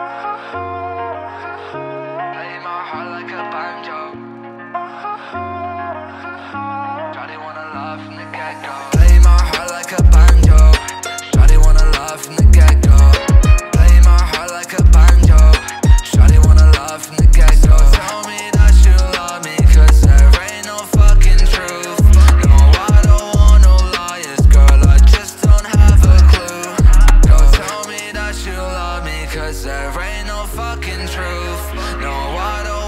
Play my heart like a banjo. Shawty wanna love from the get-go. Play my heart like a banjo. Shawty wanna love from the get-go. Play my heart like a banjo. Shawty wanna love from the get-go. Tell me that you love me, cause there ain't no fucking truth. No, I don't want no liars, girl, I just don't have a clue. Don't tell me that you love me, cause there ain't no fucking truth. No, I don't